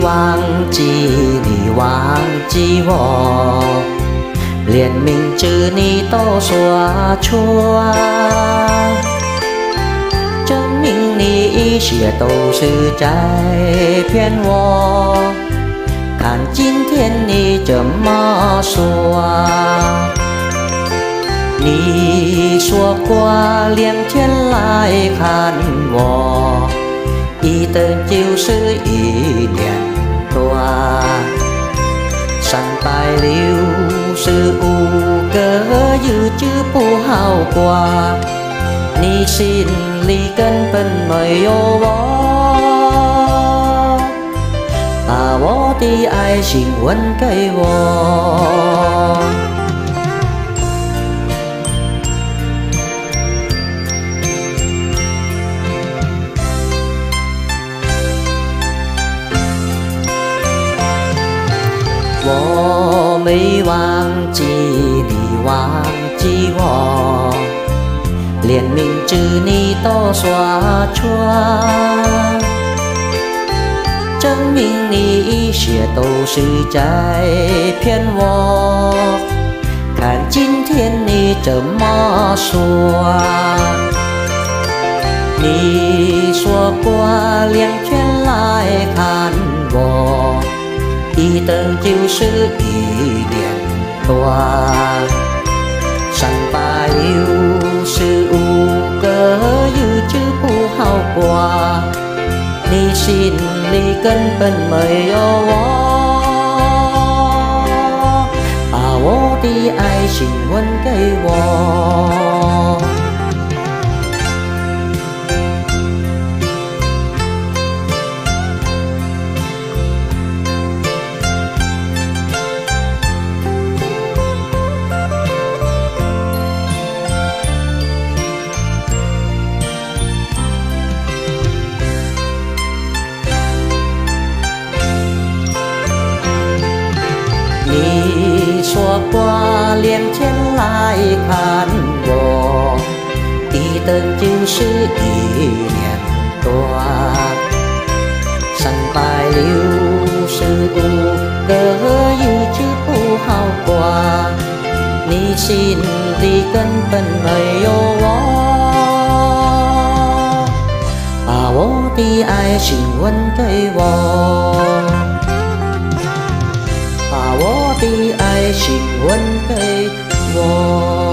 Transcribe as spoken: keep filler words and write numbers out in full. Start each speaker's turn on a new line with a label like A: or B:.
A: 忘记你，忘记我，连名字你都说错，证明你一切都是在骗我。看今天你怎么说？你说过两天来看我，一等就是一年多，三百六十五个日子不好过，你心里根本没有我，把我的爱情问给我。我没忘记你，忘记我，连名字你都说错，证明你一切都是在骗我。看今天你怎么说？你说过两天来看我，一等就是一年多，三百六十五个日子不好过，你心里根本没有我，把我的爱情问给我。你说过两天来看我，一等就是一年多，三百六十五个日子不好过，你心里根本没有我，把我的爱情问给我，把我的爱情问给我。